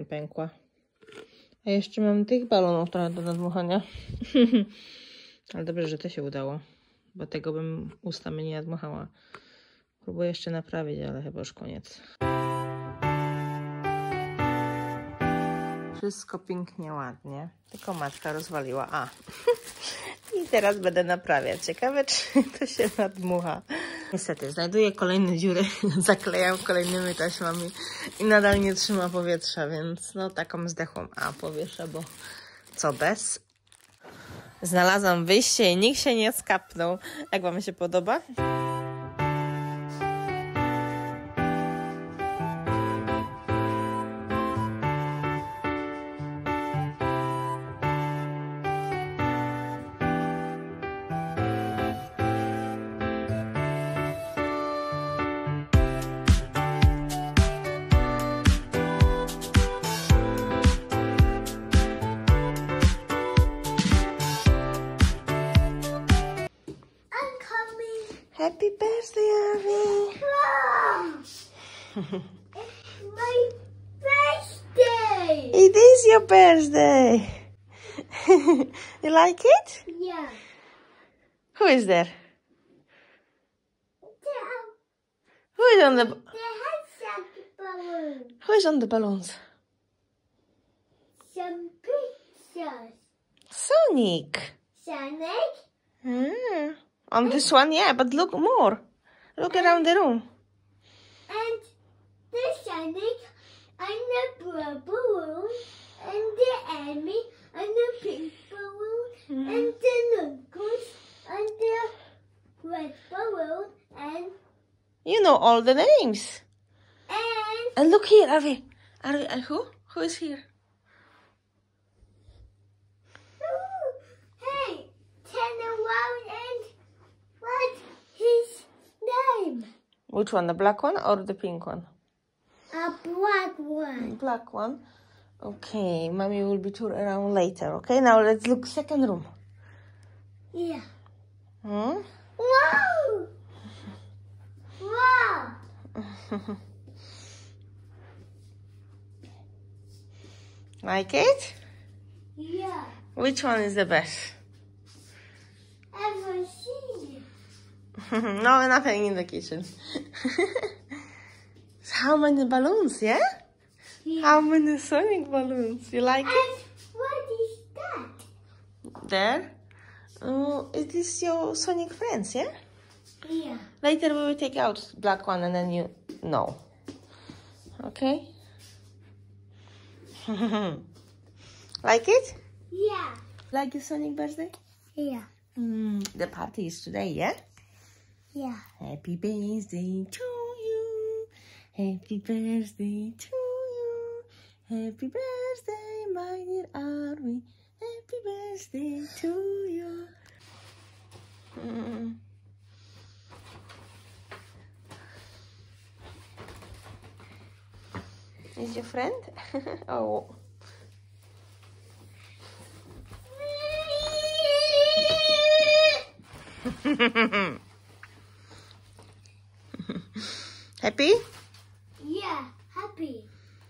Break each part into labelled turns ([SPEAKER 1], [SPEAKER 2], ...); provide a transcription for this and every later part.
[SPEAKER 1] mi pękła. A jeszcze mam tych balonów trochę do nadmuchania. Ale dobrze, że to się udało. Bo tego bym ustami nie nadmuchała. Próbuję jeszcze naprawić, ale chyba już koniec. Wszystko pięknie, ładnie. Tylko matka rozwaliła. A. I teraz będę naprawiać. Ciekawe, czy to się nadmucha. Niestety, znajduję kolejne dziury. Zaklejam kolejnymi taśmami. I nadal nie trzyma powietrza, więc no taką zdechłą. A powietrza, bo co bez? Znalazłam wyjście i nikt się nie skapnął. Jak wam się podoba? Happy birthday, Arvi!
[SPEAKER 2] It's my birthday!
[SPEAKER 1] It is your birthday! You like it?
[SPEAKER 2] Yeah.
[SPEAKER 1] Who is there? Who is on the Who is on the balloons?
[SPEAKER 2] Some pictures.
[SPEAKER 1] Sonic!
[SPEAKER 2] Sonic?
[SPEAKER 1] On this one, yeah, but look more. Look around the room.
[SPEAKER 2] And the Sonic and the blue balloon and the Amy and the pink balloon and the Lucas and the red balloon and
[SPEAKER 1] You know all the names. And look here, Arvi. Arvi, who? Who is here?
[SPEAKER 2] hey, turn around and what's his name?
[SPEAKER 1] Which one, the black one or the pink one?
[SPEAKER 2] A black one.
[SPEAKER 1] Black one. Okay, mommy will be tour around later. Okay, now let's look second room.
[SPEAKER 2] Yeah.
[SPEAKER 1] Hmm?
[SPEAKER 2] Wow! Wow!
[SPEAKER 1] Like it?
[SPEAKER 2] Yeah.
[SPEAKER 1] Which one is the best?
[SPEAKER 2] Ever seen it?
[SPEAKER 1] No, nothing in the kitchen. How many balloons, yeah?
[SPEAKER 2] Yeah.
[SPEAKER 1] How many Sonic balloons? You like it?
[SPEAKER 2] And what is that?
[SPEAKER 1] There? Oh, it is your Sonic friends, yeah?
[SPEAKER 2] Yeah.
[SPEAKER 1] Later we will take out black one and then you know. Okay? Like it?
[SPEAKER 2] Yeah.
[SPEAKER 1] Like your Sonic birthday?
[SPEAKER 2] Yeah.
[SPEAKER 1] The party is today, yeah?
[SPEAKER 2] Yeah.
[SPEAKER 1] Happy birthday to you. Happy birthday to you. Happy birthday, my dear Arvi. Happy birthday to you. Is your friend? Oh. Happy?
[SPEAKER 2] Yeah. Happy.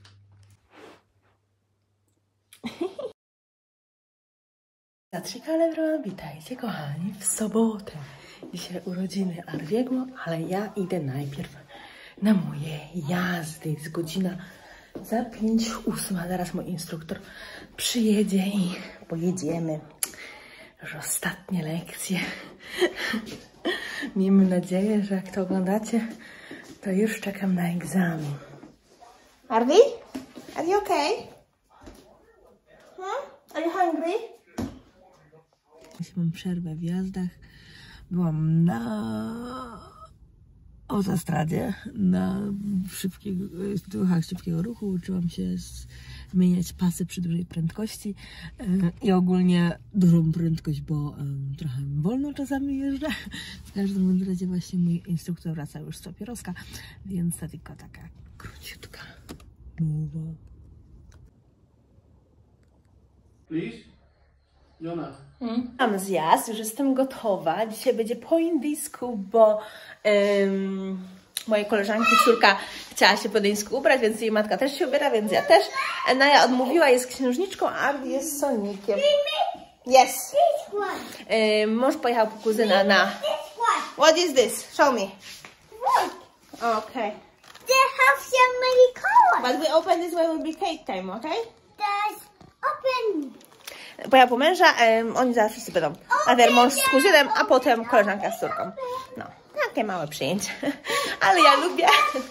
[SPEAKER 1] Zatrzykale, witajcie kochani w sobotę. Dzisiaj urodziny Arviego, ale ja idę najpierw na moje jazdy. Jest godzina za 5:08. Zaraz mój instruktor przyjedzie i pojedziemy. Już ostatnie lekcje. Miejmy nadzieję, że jak to oglądacie, to już czekam na egzamin. Arvi? Are you okay? Are you hungry? Mam przerwę w jazdach. Byłam na autostradzie, na ruchach szybkiego ruchu. Uczyłam się zmieniać pasy przy dużej prędkości i ogólnie dużą prędkość, bo trochę wolno czasami jeżdżę. W każdym razie właśnie mój instruktor wraca już z papieroska, więc to tylko taka króciutka mowa.
[SPEAKER 3] Please? Jona.
[SPEAKER 1] Mam zjazd, już jestem gotowa. Dzisiaj będzie po indysku, bo
[SPEAKER 4] mojej koleżanki córka chciała się po dyńsku ubrać, więc jej matka też się ubiera, więc ja też. Naja odmówiła, jest księżniczką, a Arvi jest Sonikiem. Yes. Mąż pojechał po kuzyna na... What is this? Show me. Okay.
[SPEAKER 2] They have so many colors.
[SPEAKER 4] But we open this when will be cake time, okay?
[SPEAKER 2] There's open.
[SPEAKER 4] Pojechał po męża, oni zaraz wszyscy będą. Najpierw mąż z kuzynem, a potem koleżanka z córką. No, takie małe przyjęcie. Ale ja lubię.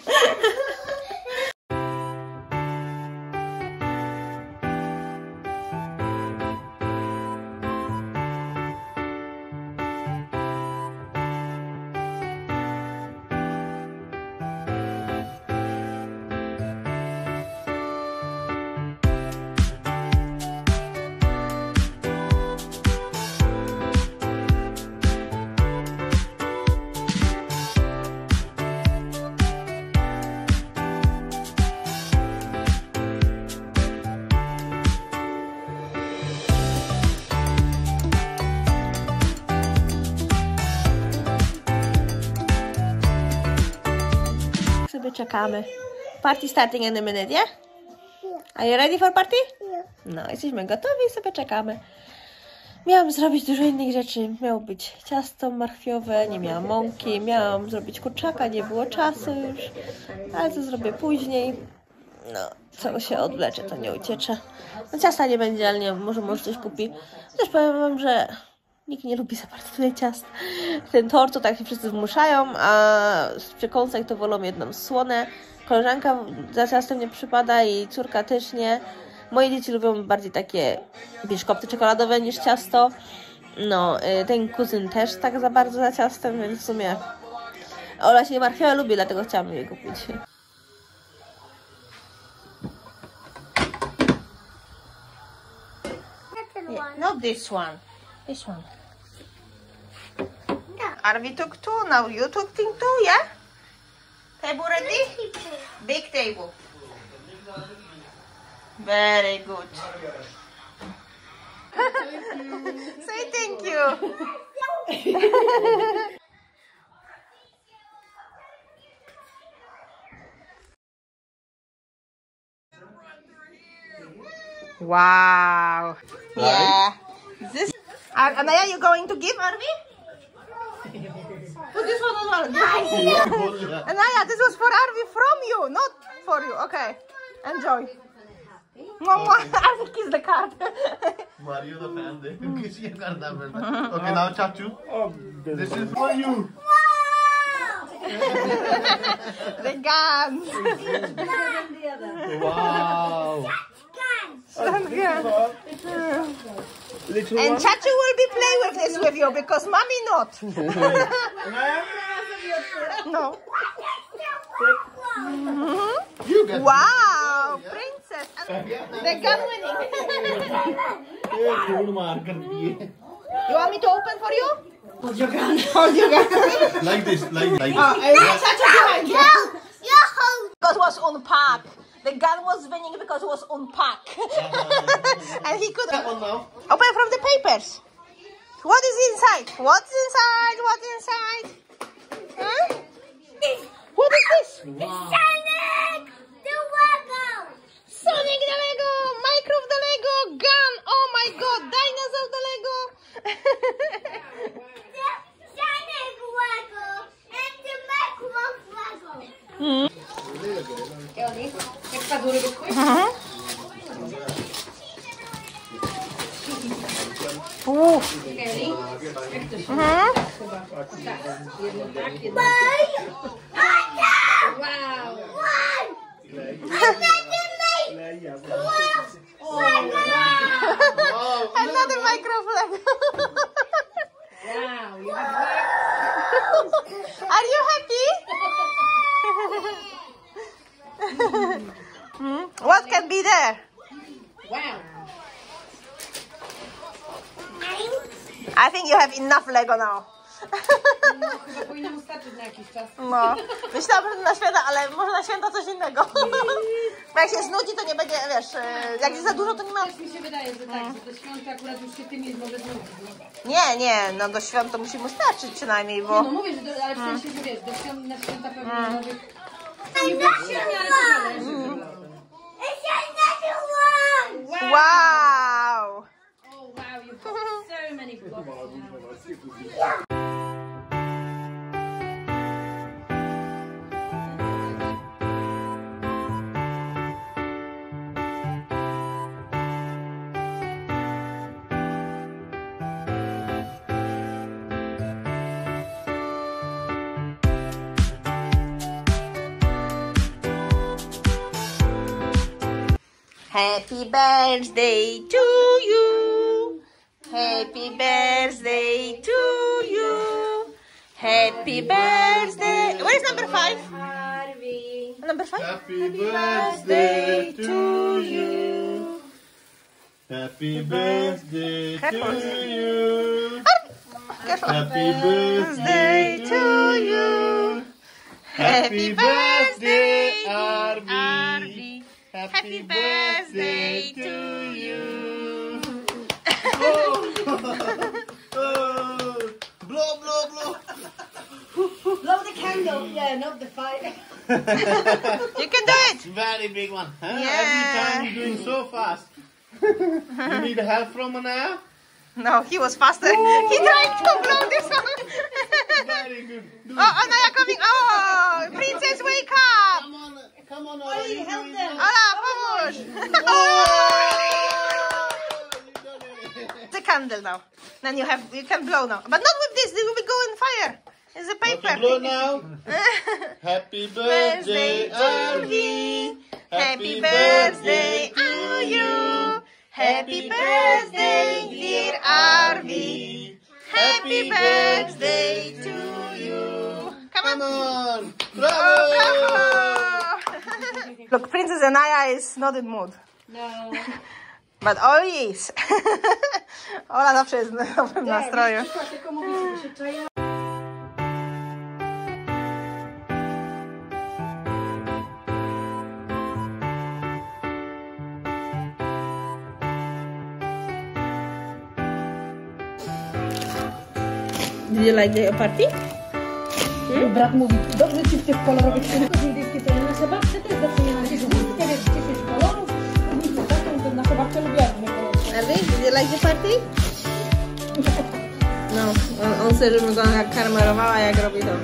[SPEAKER 4] Sobie czekamy. Party starting in a minute, yeah? Are you ready for party? No, jesteśmy gotowi i sobie czekamy. Miałam zrobić dużo innych rzeczy. Miało być ciasto marchwiowe, nie miałam mąki. Miałam zrobić kurczaka, nie było czasu już. Ale to zrobię później. No, co się odwlecze, to nie uciecze. No, ciasta nie będzie, ale nie, może coś kupi. Też powiem wam, że nikt nie lubi za bardzo tyle ciast. Ten tort to tak się wszyscy wmuszają, a z przekąsek to wolą jedną słonę. Koleżanka za ciastem nie przypada i córka też nie. Moje dzieci lubią bardziej takie biszkopty czekoladowe niż ciasto. No, ten kuzyn też tak za bardzo za ciastem, więc w sumie Ola się marchwia lubi, dlatego chciałam je kupić. Yeah, not this one. This one. Arvi took two, now you took two, yeah? Table ready? Big table. Very good. Say thank you. Wow. Yeah. This. Anaya, you going to give Arvi? Put this one as well. Anaya, this was for Arvi from you, not for you. Okay. Enjoy. Mama, Arvi kiss the card.
[SPEAKER 3] Mario the fan there. Okay, now Chachu. This is for you.
[SPEAKER 4] The gun.
[SPEAKER 3] Wow.
[SPEAKER 4] And Chachu will be playing with this with you because mommy not. No.
[SPEAKER 3] You get
[SPEAKER 4] Wow, princess. And the gun winning. You want me to open for you?
[SPEAKER 3] Like this, like this.
[SPEAKER 4] Chachu behind you. Because it was unpacked. The gun was winning because it was unpacked. And he could open from the papers. What is inside? What's inside? What's inside? Huh? What is this?
[SPEAKER 3] Wow.
[SPEAKER 2] Sonic the Lego.
[SPEAKER 4] Sonic the Lego, Minecraft the Lego, gun. Oh my God, dinosaur the Lego.
[SPEAKER 2] The Sonic Lego and the Minecraft Lego.
[SPEAKER 4] Another Minecraft Lego. Are you happy? What can be there? I think you have enough Lego now. No, myślałam, że na święta, ale może na święta coś innego. Bo jak się znudzi, to nie będzie, wiesz, jak jest za dużo, to nie ma...
[SPEAKER 5] Mi się wydaje, że tak, że do świąt akurat już się tym jest może znudzić.
[SPEAKER 4] Nie, no do świąt to musi mu starczyć przynajmniej, bo...
[SPEAKER 5] No mówię, że ale w sensie, że wiesz, do świąt, na święta pewnie nowych... Nie wiem, ale to zależy.
[SPEAKER 2] It's another one!
[SPEAKER 4] Wow!
[SPEAKER 5] Oh wow, you've got so many blocks now.
[SPEAKER 4] Happy birthday to you. Happy birthday to you. Happy birthday. Where is number 5?
[SPEAKER 5] Harvey.
[SPEAKER 4] Number 5?
[SPEAKER 3] Happy birthday to you. Happy birthday to you. Happy birthday to you. Happy birthday, Arvi. Happy birthday to you. Oh, blow, blow, blow.
[SPEAKER 5] Blow the candle. Yeah, not the fire.
[SPEAKER 4] You can do it.
[SPEAKER 3] Very big one. Huh?
[SPEAKER 4] Yeah.
[SPEAKER 3] Every time you're doing so fast. You need help from Anaya?
[SPEAKER 4] No, he was faster. He tried to blow this one.
[SPEAKER 3] Very good. Do
[SPEAKER 4] Oh, Anaya coming. Oh, princess, wake up.
[SPEAKER 3] Come on, Anaya.
[SPEAKER 5] help them.
[SPEAKER 4] Ala, pomóż. The candle now. Then you can blow now. But not with this. This will go in fire. It's a paper.
[SPEAKER 3] Okay, blow now. Happy birthday, Arvi.
[SPEAKER 4] Happy birthday to you. Happy birthday, dear Arvi. Happy birthday to you.
[SPEAKER 3] Come on.
[SPEAKER 4] Oh,
[SPEAKER 3] Bravo.
[SPEAKER 4] bravo. Look, Princess Anaya is not in mood.
[SPEAKER 5] No.
[SPEAKER 4] But Oli is. Ola zawsze jest w dobrym nastroju.
[SPEAKER 5] Tylko mówię, że się czaja.
[SPEAKER 4] Did you like the party?
[SPEAKER 5] Brat mówi, dobrze ci w tych kolorowych książkach indyjskich, to ja nasze babcie też zawsze nie należy. Nie wiesz, 10 kolorów, nic taką, to nasze babcie lubią różne kolory.
[SPEAKER 4] Ellie, did you like the party? No, on chce, żebym go karmerowała, jak robi to.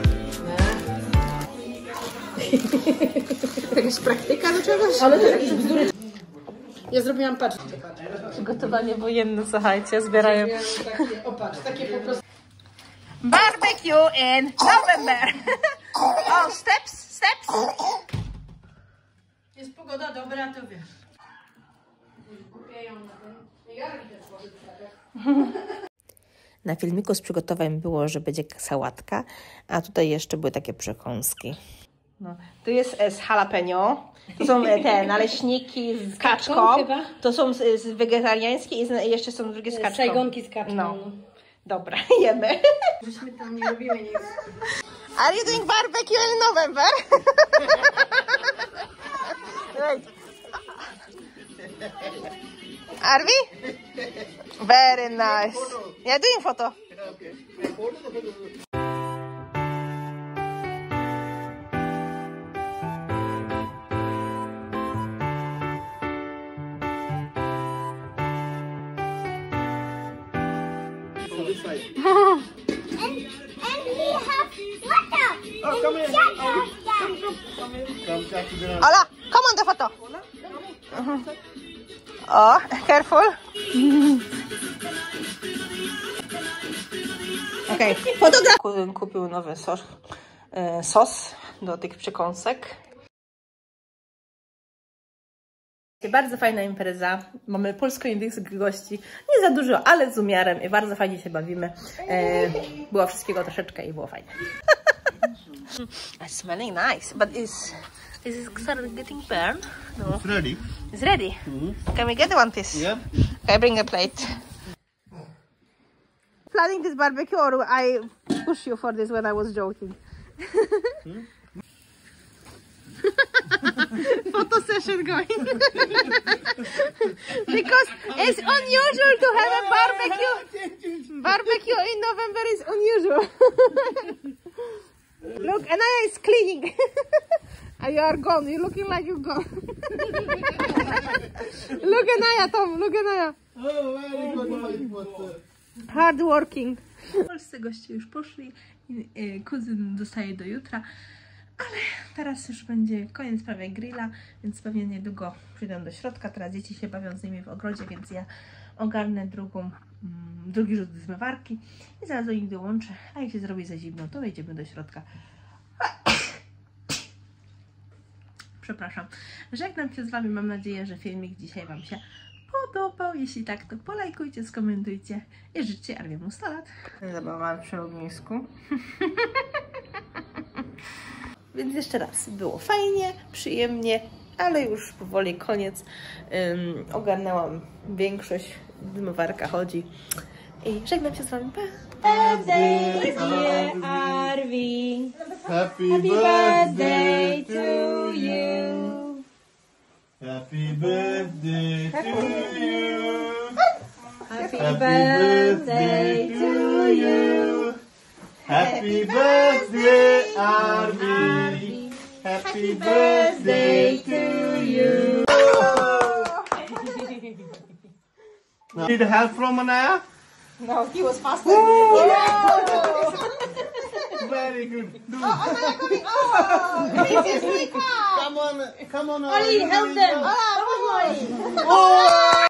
[SPEAKER 4] Jakaś praktyka do czegoś?
[SPEAKER 5] Ale to jakieś bzdury. Ja zrobiłam, patrz.
[SPEAKER 4] Przygotowanie wojenne, słuchajcie, zbierają.
[SPEAKER 5] Takie, opatrz, takie po prostu.
[SPEAKER 4] Barbecue in November. Oh, steps.
[SPEAKER 5] Jest pogoda dobra, to wiesz.
[SPEAKER 4] Na filmiku z przygotowań było, że będzie sałatka, a tutaj jeszcze były takie przekąski. No. Tu jest z jalapeno, to są te naleśniki z kaczką,
[SPEAKER 5] chyba?
[SPEAKER 4] to są z wegetariańskie i jeszcze są drugie z kaczką.
[SPEAKER 5] Sajgonki z kaczką.
[SPEAKER 4] No. Dobra, jemy.
[SPEAKER 5] Żeśmy tam nie robimy nic.
[SPEAKER 4] Are you doing barbecue in November? Right. Arvi? Very nice. Yeah, doing photo.
[SPEAKER 2] And we have water.
[SPEAKER 3] Oh, come here. Come, Chachi, dinner.
[SPEAKER 4] Ola, come on the photo. Oh, careful. Okay, fotograf. Kuzyn kupił nowy sos do tych przekąsek. Bardzo fajna impreza. Mamy polsko-indyjskich gości. Nie za dużo, ale z umiarem i bardzo fajnie się bawimy. Było wszystkiego troszeczkę i było fajnie. It's smelling nice, but is it started getting burned? No.
[SPEAKER 3] It's ready.
[SPEAKER 4] It's ready. Can we get one piece?
[SPEAKER 3] Yeah.
[SPEAKER 4] Okay, bring a plate. Planning this barbecue, or I push you for this when I was joking? photo session going. Because it's unusual to have a barbecue. Barbecue in November is unusual. Look, Anaya is cleaning. You are gone. You're looking like you're gone. Look, Anaya, Tom. Look, Anaya.
[SPEAKER 3] Oh, very good.
[SPEAKER 4] Hard working. Polscy goście już poszli. Kuzyn zostaje do jutra. Ale teraz już będzie koniec prawie grilla, więc pewnie niedługo przyjdę do środka. Teraz dzieci się bawią z nimi w ogrodzie, więc ja ogarnę drugi rzut zmywarki i zaraz do nich dołączę. A jak się zrobi za zimno, to wejdziemy do środka. Przepraszam. Żegnam się z Wami. Mam nadzieję, że filmik dzisiaj Wam się podobał. Jeśli tak, to polajkujcie, skomentujcie i życzcie Arwiemu 100 lat. Zabawa przy ognisku. Więc jeszcze raz, było fajnie, przyjemnie, ale już powoli koniec. Ogarnęłam większość, zmywarka chodzi. I żegnam się z Wami. Pa!
[SPEAKER 5] Dear Arvi,
[SPEAKER 3] Happy
[SPEAKER 5] birthday to you.
[SPEAKER 3] Happy birthday to you.
[SPEAKER 5] Happy birthday to you.
[SPEAKER 3] Happy birthday, Arvi. Happy birthday to you. Need help from Anaya?
[SPEAKER 5] No, he was faster.
[SPEAKER 3] Very good. Do.
[SPEAKER 5] Oh,
[SPEAKER 3] Come on,
[SPEAKER 5] Ollie, help them.
[SPEAKER 3] Oh!